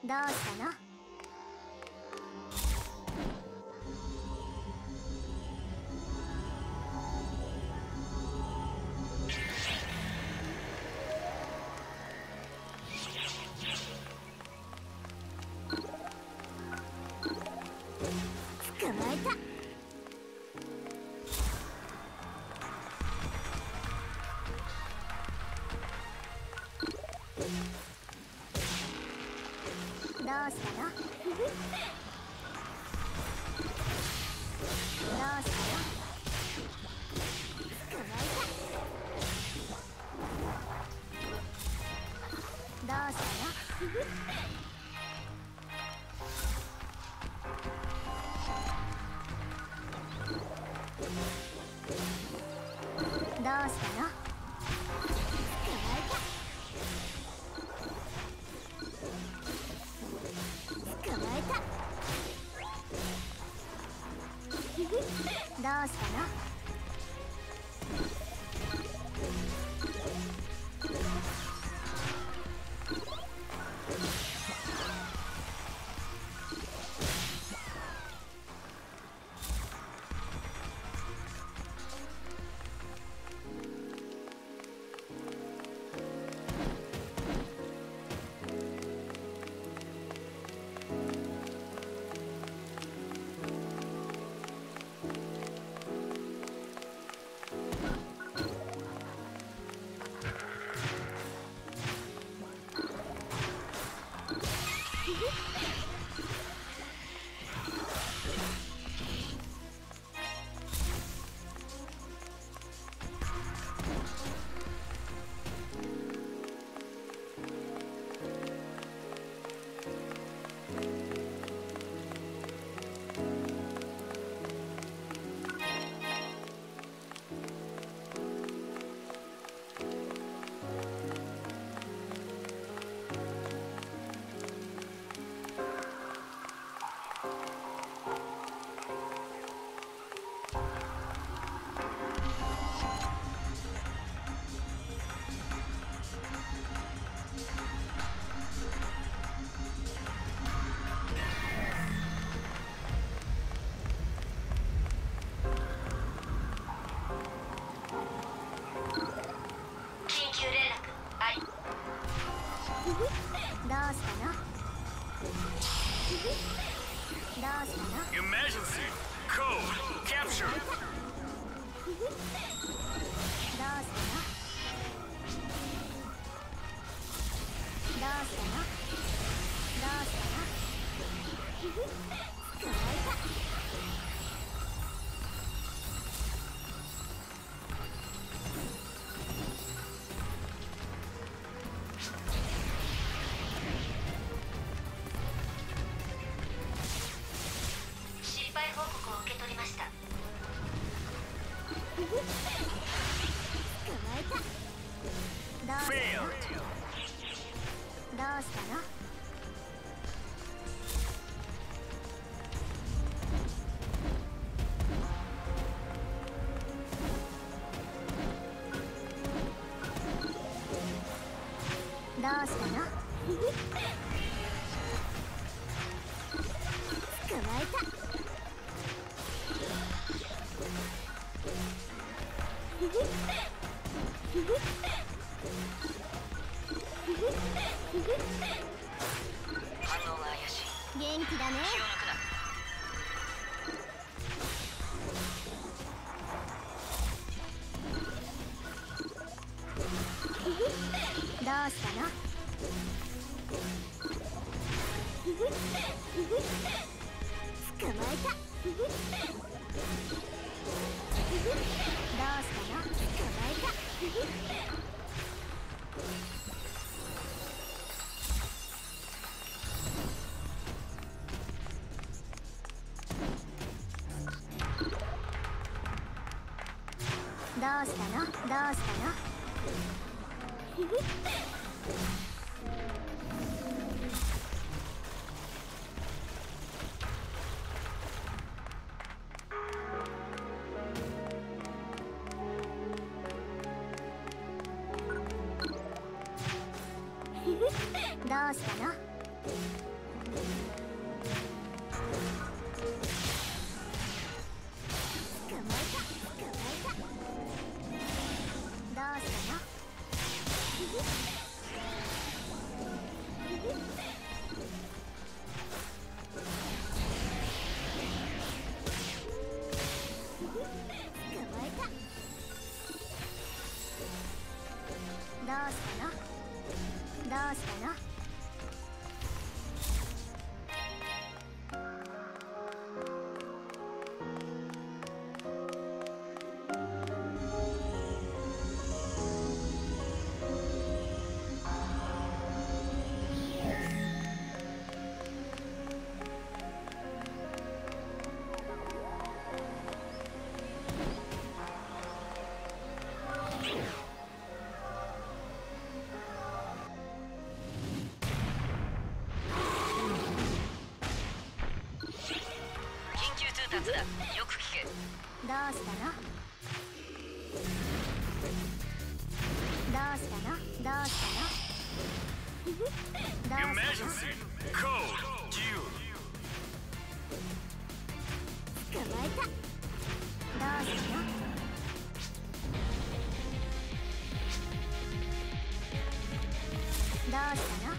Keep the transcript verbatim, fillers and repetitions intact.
どうしたの？捕まえた。どうしたの？どうしたの？捕まえた。どうしたの？どうしたの？捕まえた。捕まえた。どうしたの？どうしたの？どうしたの？ Emergency code capture. どうしたの？どうしたの？どうしたの？捕まえた。 失敗報告を受け取りました。 捕まえた。どうしたの？ Failed. どうしたの？どうしたの？捕まえた。 反応が怪しい。 元気だね。 気を抜くな。 どうしたの？捕まえた。どうしたの？捕まえた。どうしたの？どうしたの？どうしたの？ 達だ。よく聞け。 どうしたの？どうしたの？どうしたの？どうしたの？ Emergency code Q。 捕まえた。どうしたの？どうしたの？